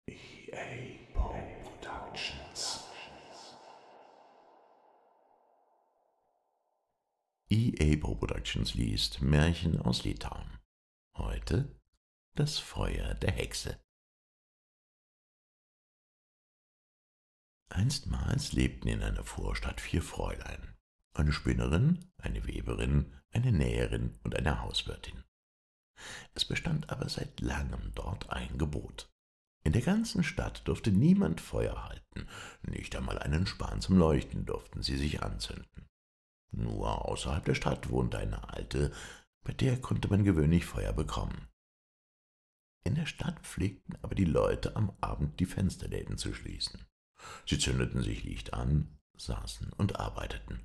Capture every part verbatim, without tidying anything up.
E A Poe Productions. E A Poe Productions liest Märchen aus Litauen. Heute das Feuer der Hexe. Einstmals lebten in einer Vorstadt vier Fräulein: eine Spinnerin, eine Weberin, eine Näherin und eine Hauswirtin. Es bestand aber seit langem dort ein Gebot: In der ganzen Stadt durfte niemand Feuer halten, nicht einmal einen Span zum Leuchten durften sie sich anzünden. Nur außerhalb der Stadt wohnte eine Alte, bei der konnte man gewöhnlich Feuer bekommen. In der Stadt pflegten aber die Leute am Abend die Fensterläden zu schließen. Sie zündeten sich Licht an, saßen und arbeiteten.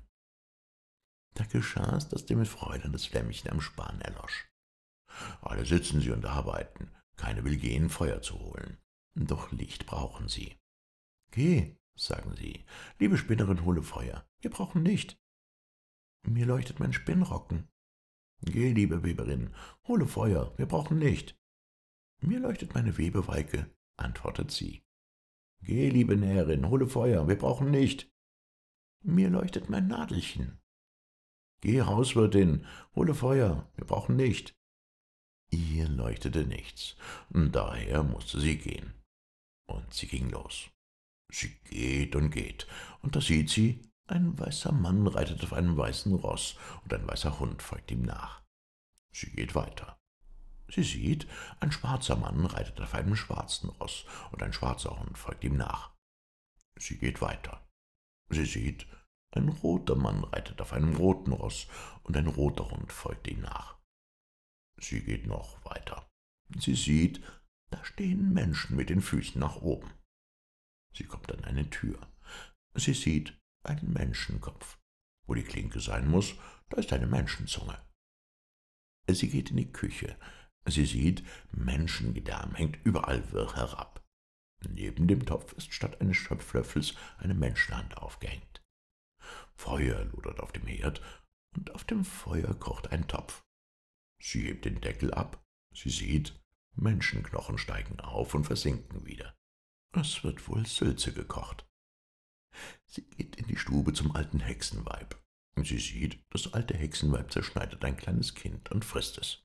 Da geschah es, dass dem Fräulein das Flämmchen am Span erlosch. Alle sitzen sie und arbeiten, keine will gehen, Feuer zu holen. Doch Licht brauchen sie. »Geh«, sagen sie, »liebe Spinnerin, hole Feuer, wir brauchen Licht.« »Mir leuchtet mein Spinnrocken.« »Geh, liebe Weberin, hole Feuer, wir brauchen Licht.« »Mir leuchtet meine Webewalke«, antwortet sie. »Geh, liebe Näherin, hole Feuer, wir brauchen Licht.« »Mir leuchtet mein Nadelchen.« »Geh, Hauswirtin, hole Feuer, wir brauchen Licht.« Ihr leuchtete nichts, daher musste sie gehen. Und sie ging los. Sie geht und geht, und da sieht sie, ein weißer Mann reitet auf einem weißen Ross, und ein weißer Hund folgt ihm nach. Sie geht weiter. Sie sieht, ein schwarzer Mann reitet auf einem schwarzen Ross, und ein schwarzer Hund folgt ihm nach. Sie geht weiter. Sie sieht, ein roter Mann reitet auf einem roten Ross, und ein roter Hund folgt ihm nach. Sie geht noch weiter. Sie sieht, da stehen Menschen mit den Füßen nach oben. Sie kommt an eine Tür. Sie sieht einen Menschenkopf. Wo die Klinke sein muss, da ist eine Menschenzunge. Sie geht in die Küche. Sie sieht, Menschengedärm hängt überall wirr herab. Neben dem Topf ist statt eines Schöpflöffels eine Menschenhand aufgehängt. Feuer lodert auf dem Herd, und auf dem Feuer kocht ein Topf. Sie hebt den Deckel ab. Sie sieht, Menschenknochen steigen auf und versinken wieder. Es wird wohl Sülze gekocht. Sie geht in die Stube zum alten Hexenweib. Sie sieht, das alte Hexenweib zerschneidet ein kleines Kind und frisst es.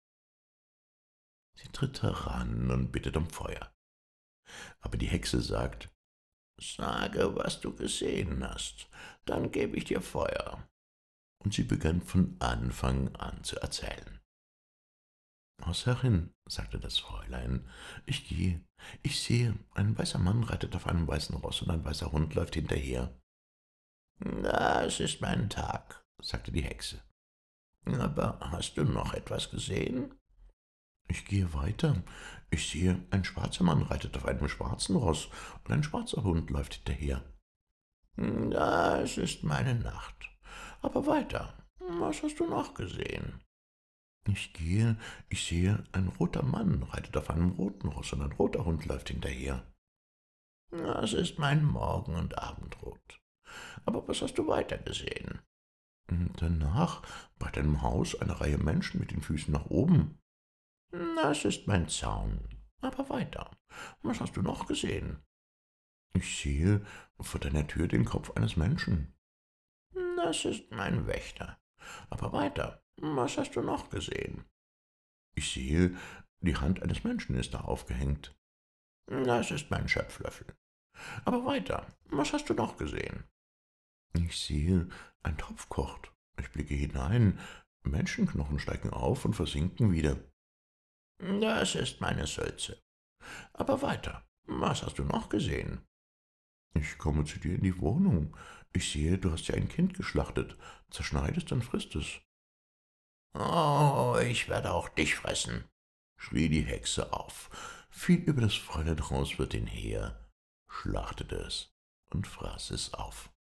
Sie tritt heran und bittet um Feuer. Aber die Hexe sagt, »Sage, was du gesehen hast, dann gebe ich dir Feuer.« Und sie begann von Anfang an zu erzählen. »Hausherrin«, sagte das Fräulein, »ich gehe. Ich sehe, ein weißer Mann reitet auf einem weißen Ross und ein weißer Hund läuft hinterher.« »Das ist mein Tag«, sagte die Hexe. »Aber hast du noch etwas gesehen?« »Ich gehe weiter. Ich sehe, ein schwarzer Mann reitet auf einem schwarzen Ross und ein schwarzer Hund läuft hinterher.« »Das ist meine Nacht. Aber weiter. Was hast du noch gesehen?« »Ich gehe, ich sehe, ein roter Mann reitet auf einem roten Ross und ein roter Hund läuft hinterher.« »Das ist mein Morgen- und Abendrot. Aber was hast du weiter gesehen?« »Danach, bei deinem Haus, eine Reihe Menschen mit den Füßen nach oben.« »Das ist mein Zaun. Aber weiter. Was hast du noch gesehen?« »Ich sehe vor deiner Tür den Kopf eines Menschen.« »Das ist mein Wächter. Aber weiter. Was hast du noch gesehen?« »Ich sehe, die Hand eines Menschen ist da aufgehängt.« »Das ist mein Schöpflöffel. Aber weiter. Was hast du noch gesehen?« »Ich sehe, ein Topf kocht. Ich blicke hinein. Menschenknochen steigen auf und versinken wieder.« »Das ist meine Sülze. Aber weiter. Was hast du noch gesehen?« »Ich komme zu dir in die Wohnung. Ich sehe, du hast ja ein Kind geschlachtet, zerschneidest, dann frisst es.« »Oh, ich werde auch dich fressen«, schrie die Hexe auf, fiel über das Fräulein Hauswirtin her, schlachtete es und fraß es auf.